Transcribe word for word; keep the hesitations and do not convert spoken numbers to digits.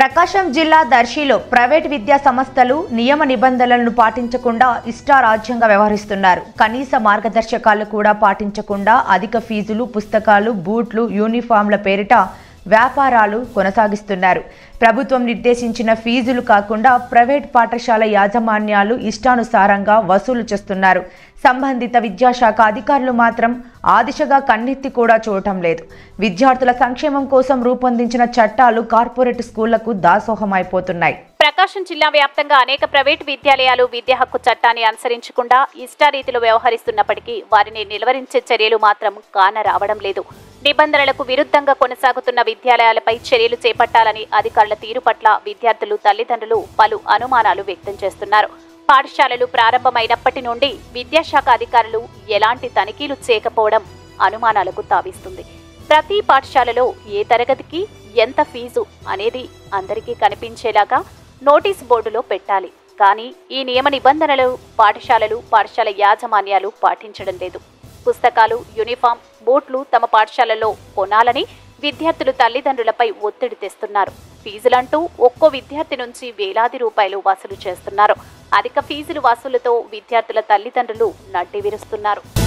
ప్రకాశం జిల్లా దర్శిలో ప్రైవేట్ విద్యా సంస్థలు నియమ నిబంధనలను పాటించకుండా ఇష్టారాజ్యంగా వ్యవహరిస్తున్నారు. కనీస మార్గదర్శకాలు కూడా పాటించకుండా అధిక ఫీజులు, పుస్తకాలు, బూట్లు, యూనిఫామ్ల పేరిట వ్యాపారాలు కొనసాగిస్తున్నారు. ప్రభుత్వం నిర్దేశించిన ఫీజులు కాకుండా ప్రైవేట్ పాఠశాల యాజమాన్యాలు ఇష్టానుసారంగా వసూలు చేస్తున్నారు. సంబంధిత విద్యాశాఖ అధికారులు మాత్రం ఆ దిశగా కన్నెత్తి కూడా చూడటం లేదు. విద్యార్థుల సంక్షేమం కోసం రూపొందించిన చట్టాలు కార్పొరేట్ స్కూళ్లకు దాసోహమైపోతున్నాయి. ప్రకాశం జిల్లా వ్యాప్తంగా అనేక ప్రైవేటు విద్యాలయాలు విద్యా హక్కు చట్టాన్ని అనుసరించకుండా ఇష్టారీతిలో వ్యవహరిస్తున్నప్పటికీ వారిని నిలువరించే చర్యలు మాత్రం కానరావడం లేదు. నిబంధనలకు విరుద్ధంగా కొనసాగుతున్న విద్యాలయాలపై చర్యలు చేపట్టాలని అధికారుల తీరు పట్ల విద్యార్థులు, తల్లిదండ్రులు పలు అనుమానాలు వ్యక్తం చేస్తున్నారు. పాఠశాలలు ప్రారంభమైనప్పటి నుండి విద్యాశాఖ అధికారులు ఎలాంటి తనిఖీలు చేయకపోవడం అనుమానాలకు తావిస్తుంది. ప్రతి పాఠశాలలో ఏ తరగతికి ఎంత ఫీజు అనేది అందరికీ కనిపించేలాగా నోటీస్ బోర్డులో పెట్టాలి. కానీ ఈ నియమ నిబంధనలు పాఠశాలలు, పాఠశాల యాజమాన్యాలు పాటించడం లేదు. పుస్తకాలు, యూనిఫామ్, బూట్లు తమ పాఠశాలలో కొనాలని విద్యార్థులు తల్లిదండ్రులపై ఒత్తిడి తెస్తున్నారు. ఫీజులంటూ ఒక్కో విద్యార్థి నుంచి వేలాది రూపాయలు వసూలు చేస్తున్నారు. అధిక ఫీజులు వసూలుతో విద్యార్థుల తల్లిదండ్రులు నడ్డి విరుస్తున్నారు.